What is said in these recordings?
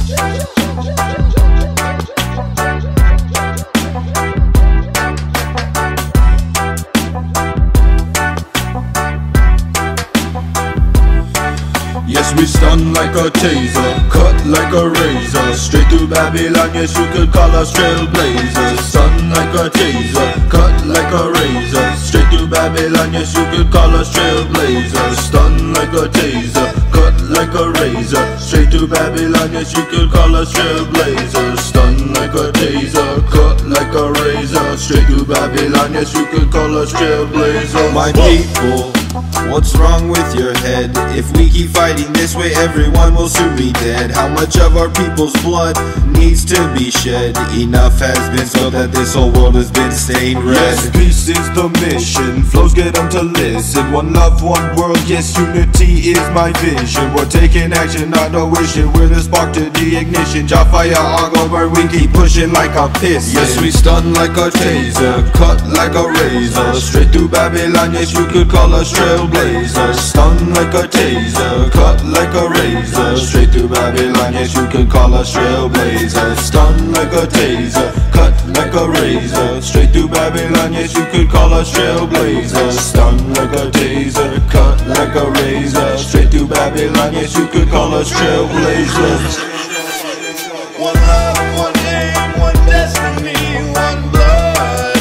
Yes, we stun like a taser, cut like a razor, straight through Babylon, yes you could call us trailblazers. Stun like a taser, cut like a razor, straight through Babylon, yes you could call us trailblazers. Stun like a taser, cut like a razor, straight through Babylon, yes you could call us trailblazers. Stun like a taser, cut like a razor, straight through Babylon, yes you could call us trailblazers. My people, what's wrong with your head? If we keep fighting this way, everyone will soon be dead. How much of our people's blood needs to be shed? Enough has been so that this whole world has been stained red. Yes, peace is the mission, flows get them to listen. One love, one world, yes, unity is my vision. We're taking action, not a wishing. We're the spark to the ignition. Jaw fire, I'll go burn, we keep pushing like a piston. Yes, we stun like a taser, cut like a razor, straight through Babylon, yes you could call us trailblazers. Stun like a taser, cut like a razor, straight through Babylon, yes you could call us trailblazers. Stun like a taser, cut like a razor, straight through Babylon, yes you could call us trailblazers. Stun like a taser, cut like a razor, straight through Babylon, yes you could call us trailblazers. One love, one aim, one destiny, one blood,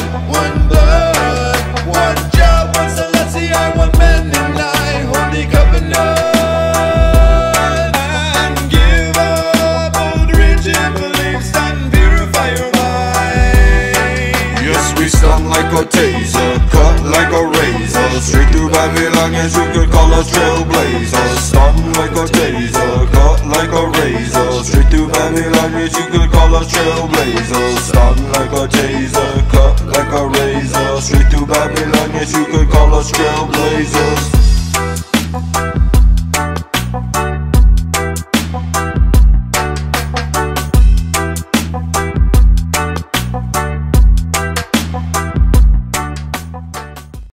one job, one celestial, one man and I, holy covenant, and give up old rigid beliefs and purify your mind. Yes, we stun like a taser, cut like a razor, straight through Babylon, yes you could call us trailblazers. Stun like a taser, cut like a razor, straight through Babylon, yes you could call us trailblazers. Stun like a taser, cut like a razor, straight through Babylon, yes you could call us trailblazers.